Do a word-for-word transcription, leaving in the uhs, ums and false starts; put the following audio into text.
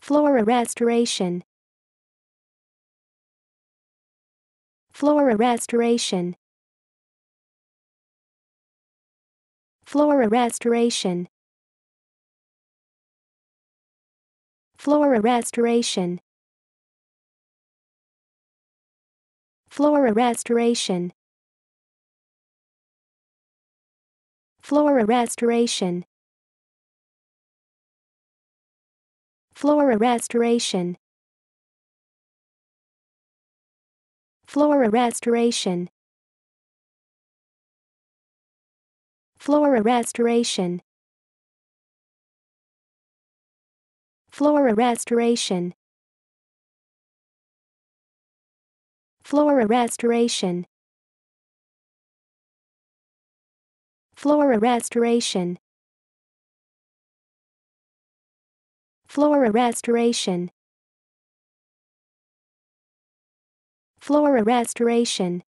flora restoration, flora restoration, flora restoration, flora restoration, flora restoration, flora restoration, flora restoration, flora restoration, flora restoration, flora restoration, flora restoration, flora restoration, flora restoration, flora restoration,